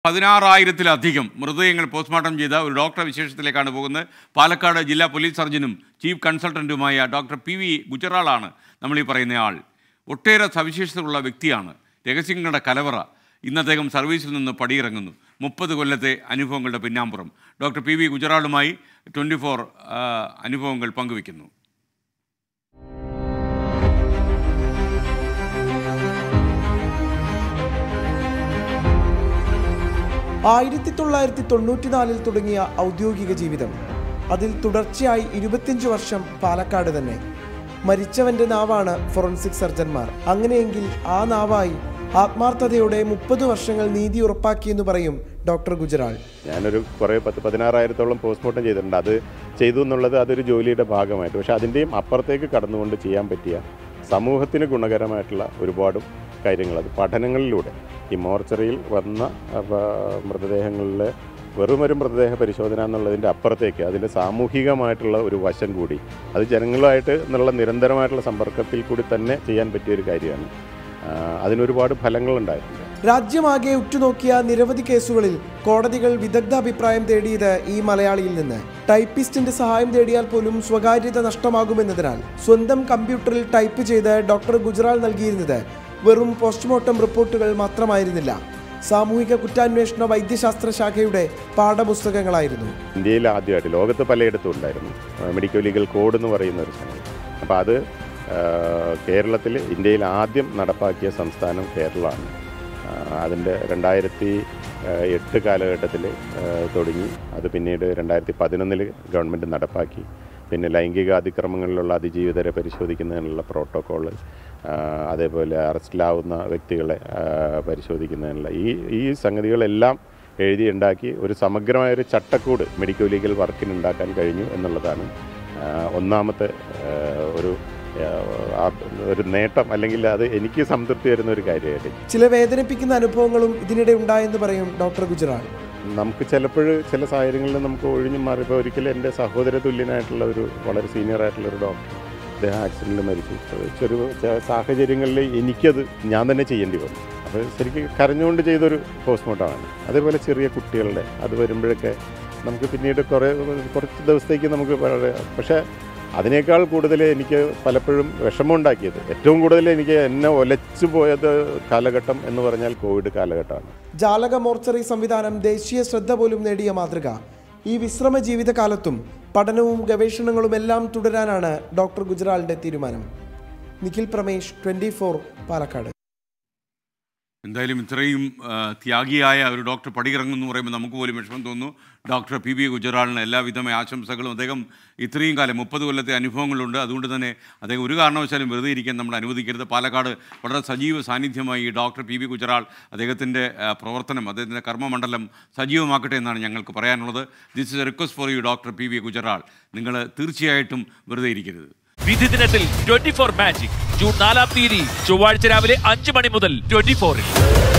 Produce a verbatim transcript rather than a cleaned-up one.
പതിനാറായിരത്തിലധികം മൃതദേഹങ്ങൾ പോസ്റ്റ്മോർട്ടം ചെയ്ത ഒരു ഡോക്ടർ വിശേഷത്തിലേക്കാണ് പോകുന്നത്. പാലക്കാട് ജില്ലാ പോലീസ് സർജനും ചീഫ് കൺസൾട്ടൻറ്റുമായ ഡോക്ടർ പി വി ഗുജറാളാണ് നമ്മൾ ഈ പറയുന്നയാൾ. ഒട്ടേറെ സവിശേഷതകളുള്ള വ്യക്തിയാണ്. രഹസ്യങ്ങളുടെ കലവറ. ഇന്ന് അദ്ദേഹം സർവീസിൽ നിന്ന് പടിയിറങ്ങുന്നു. മുപ്പത് കൊല്ലത്തെ അനുഭവങ്ങളുടെ പിന്നാമ്പുറം ഡോക്ടർ പി വി ഗുജറാളുമായി ട്വൻറ്റി ഫോർ അനുഭവങ്ങൾ പങ്കുവയ്ക്കുന്നു. ആയിരത്തി തൊള്ളായിരത്തി തൊണ്ണൂറ്റിനാലിൽ തുടങ്ങിയ ഔദ്യോഗിക ജീവിതം, അതിൽ തുടർച്ചയായി ഇരുപത്തിയഞ്ച് വർഷം പാലക്കാട് തന്നെ. മരിച്ചവന്റെ നാവാണ് ഫോറൻസിക് സർജന്മാർ. അങ്ങനെയെങ്കിൽ ആ നാവായി ആത്മാർത്ഥതയോടെ മുപ്പത് വർഷങ്ങൾ നീതി ഉറപ്പാക്കിയെന്ന് പറയും ഡോക്ടർ ഗുജറാൾ. ഞാനൊരു കുറേ പത്ത് പതിനാറായിരത്തോളം പോസ്റ്റ്മോർട്ടം ചെയ്തിട്ടുണ്ട്. അത് ചെയ്തു എന്നുള്ളത് അതൊരു ജോലിയുടെ ഭാഗമായിട്ട്, പക്ഷേ അതിൻ്റെയും അപ്പുറത്തേക്ക് കടന്നുകൊണ്ട് ചെയ്യാൻ പറ്റിയ സമൂഹത്തിന് ഗുണകരമായിട്ടുള്ള ഒരുപാട് കാര്യങ്ങൾ അത് പഠനങ്ങളിലൂടെ ഈ മോർച്ചറിയിൽ വന്ന മൃതദേഹങ്ങളിലെ വെറുമൊരു മൃതദേഹ പരിശോധന എന്നുള്ളതിൻ്റെ അപ്പുറത്തേക്ക് അതിൻ്റെ സാമൂഹികമായിട്ടുള്ള ഒരു വശം കൂടി അത് ജനങ്ങളുമായിട്ട് എന്നുള്ള നിരന്തരമായിട്ടുള്ള സമ്പർക്കത്തിൽ കൂടി തന്നെ ചെയ്യാൻ പറ്റിയൊരു കാര്യമാണ്. അതിനൊരുപാട് ഫലങ്ങളുണ്ടായിട്ടുണ്ട്. രാജ്യമാകെ ഉറ്റുനോക്കിയ നിരവധി കേസുകളിൽ കോടതികൾ വിദഗ്ധ അഭിപ്രായം തേടിയത് ഈ മലയാളിയിൽ നിന്ന്. ടൈപ്പിസ്റ്റിന്റെ സഹായം തേടിയാൽ പോലും സ്വകാര്യത നഷ്ടമാകുമെന്നതിനാൽ സ്വന്തം കമ്പ്യൂട്ടറിൽ ടൈപ്പ് ചെയ്ത് ഡോക്ടർ ഗുജറാൾ നൽകിയിരുന്നത് വെറും പോസ്റ്റ്മോർട്ടം റിപ്പോർട്ടുകൾ മാത്രമായിരുന്നില്ല, സാമൂഹിക കുറ്റാന്വേഷണ വൈദ്യശാസ്ത്ര ശാഖയുടെ പാഠപുസ്തകങ്ങളായിരുന്നു. ഇന്ത്യയിൽ ആദ്യമായിട്ട്, ലോകത്ത് പലയിടത്തും ഉണ്ടായിരുന്നു മെഡിക്കൽ ലീഗൽ കോഡ് എന്ന് പറയുന്ന ഒരു സംഗതി. അപ്പോൾ അത് കേരളത്തിൽ ഇന്ത്യയിൽ ആദ്യം നടപ്പാക്കിയ സംസ്ഥാനം കേരളമാണ്. അതിൻ്റെ രണ്ടായിരത്തി എട്ട് കാലഘട്ടത്തിൽ തുടങ്ങി അത് പിന്നീട് രണ്ടായിരത്തി പതിനൊന്നിൽ ഗവൺമെൻറ് നടപ്പാക്കി. പിന്നെ ലൈംഗിക അതിക്രമങ്ങളിലുള്ള അതിജീവിതരെ പരിശോധിക്കുന്നതിനുള്ള പ്രോട്ടോക്കോള്, അതേപോലെ അറസ്റ്റിലാവുന്ന വ്യക്തികളെ പരിശോധിക്കുന്നതിനുള്ള ഈ ഈ സംഗതികളെല്ലാം എഴുതി ഉണ്ടാക്കി ഒരു സമഗ്രമായൊരു ചട്ടക്കൂട് മെഡിക്കൽ ലീഗൽ വർക്കിന് ഉണ്ടാക്കാൻ കഴിഞ്ഞു എന്നുള്ളതാണ് ഒന്നാമത്തെ ഒരു ഒരു നേട്ടം, അല്ലെങ്കിൽ അത് എനിക്ക് സംതൃപ്തി തരുന്ന ഒരു കാര്യമായിട്ട്. ചില വേദനിപ്പിക്കുന്ന അനുഭവങ്ങളും ഇതിനിടെ ഉണ്ടായെന്ന് പറയും ഡോക്ടർ ഗുജറാൾ. നമുക്ക് ചിലപ്പോൾ ചില സാഹചര്യങ്ങളിൽ നമുക്ക് ഒഴിഞ്ഞു മാറിയപ്പോൾ ഒരിക്കലും എൻ്റെ സഹോദര തുല്യനായിട്ടുള്ള ഒരു വളരെ സീനിയർ ആയിട്ടുള്ള ഒരു ഡോക്ടർ അദ്ദേഹം ആക്സിഡൻറ്റിൽ മരിച്ചു. ചെറു സാഹചര്യങ്ങളിൽ എനിക്കത് ഞാൻ തന്നെ ചെയ്യേണ്ടി വന്നു. അപ്പോൾ ശരിക്കും കരഞ്ഞുകൊണ്ട് ചെയ്തൊരു പോസ്റ്റ്മോർട്ടമാണ്. അതേപോലെ ചെറിയ കുട്ടികളുടെ അത് വരുമ്പോഴൊക്കെ നമുക്ക് പിന്നീട് കുറേ കുറച്ച് ദിവസത്തേക്ക് നമുക്ക് വളരെ, പക്ഷേ അതിനേക്കാൾ കൂടുതൽ എനിക്ക് പലപ്പോഴും വിഷമമുണ്ടാക്കിയത്, ഏറ്റവും കൂടുതൽ എനിക്ക് എന്നെ ഒലച്ചു പോയത് കാലഘട്ടം എന്ന് പറഞ്ഞാൽ കോവിഡ് കാലഘട്ടമാണ്. ജാലക മോർച്ചറി സംവിധാനം ദേശീയ ശ്രദ്ധ പോലും നേടിയ മാതൃക. ഈ വിശ്രമ ജീവിതകാലത്തും പഠനവും ഗവേഷണങ്ങളും എല്ലാം തുടരാനാണ് ഡോക്ടർ ഗുജറാളിന്റെ തീരുമാനം. Nikhil Pramesh, twenty four, Palakkad. എന്തായാലും ഇത്രയും ത്യാഗിയായ ഒരു ഡോക്ടർ പടിയിറങ്ങുമെന്ന് പറയുമ്പോൾ നമുക്ക് പോലും വിഷമം തോന്നുന്നു. ഡോക്ടർ പി വി ഗുജറാളിന് എല്ലാവിധമായ ആശംസകളും. അദ്ദേഹം ഇത്രയും കാലം മുപ്പത് കൊല്ലത്തെ അനുഭവങ്ങളുണ്ട്. അതുകൊണ്ട് തന്നെ അദ്ദേഹം ഒരു കാരണവശാലും വെറുതെ ഇരിക്കാൻ നമ്മൾ അനുവദിക്കരുത്. പാലക്കാട് വളരെ സജീവ സാന്നിധ്യമായി ഈ ഡോക്ടർ പി വി ഗുജറാൾ അദ്ദേഹത്തിൻ്റെ പ്രവർത്തനം, അദ്ദേഹത്തിൻ്റെ കർമ്മമണ്ഡലം സജീവമാക്കട്ടെ എന്നാണ് ഞങ്ങൾക്ക് പറയാനുള്ളത്. This is a request for you doctor P V Gujral. നിങ്ങൾ തീർച്ചയായിട്ടും വെറുതെ ഇരിക്കരുത്. വിധി ദിനത്തിൽ ട്വന്റി ഫോർ മാജിക് ജൂൺ നാലാം തീയതി ചൊവ്വാഴ്ച രാവിലെ അഞ്ച് മണി മുതൽ ട്വന്റി ഫോറിൽ.